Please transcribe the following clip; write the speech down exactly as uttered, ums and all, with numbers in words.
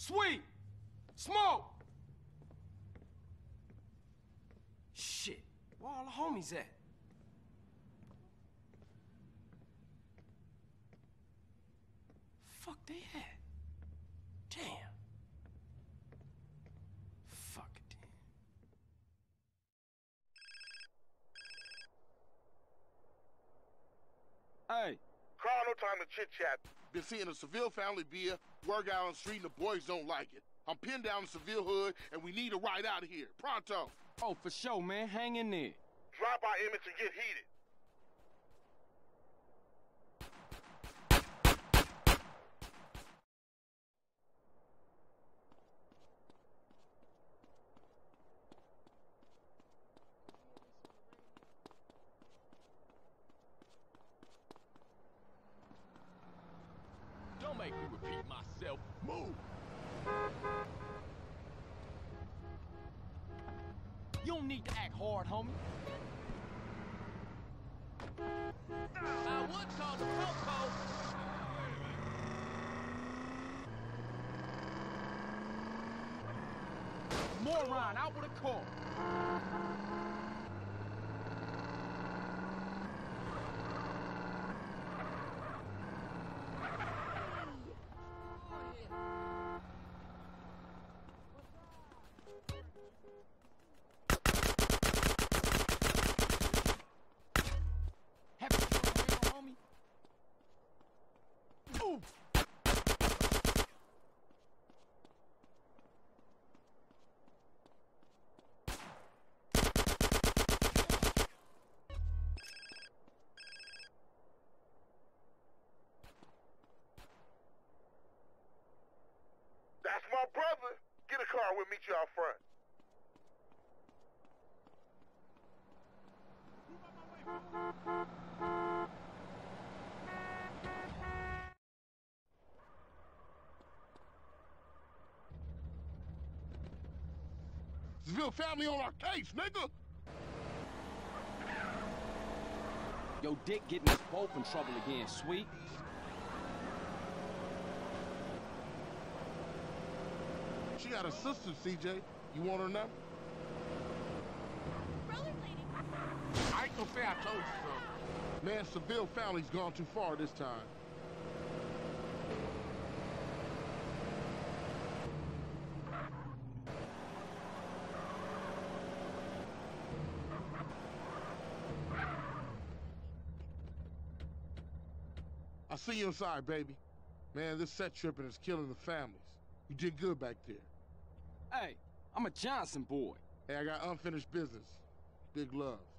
Sweet! Smoke! Shit, where all the homies at? Fuck they at? Damn. Fuck it then. Hey. Carl, no time to chit-chat. Been seeing a Seville family beer, work out on the street, and the boys don't like it. I'm pinned down in Seville hood, and we need a ride out of here. Pronto. Oh, for sure, man. Hang in there. Drive by Emmett and get heated. Don't make me repeat myself. Move! You don't need to act hard, homie. I would call the Popo. Moron, out with a car. That's my brother. Get a car, we'll meet you out front. Seville family on our case, nigga! Yo, Dick getting us both in trouble again, Sweet. She got a sister, C J. You want her now? Rollerblading. I ain't gonna say I told you so. Man, Seville family's gone too far this time. I'll see you inside, baby. Man, this set tripping is killing the families. You did good back there. Hey, I'm a Johnson boy. Hey, I got unfinished business. Big love.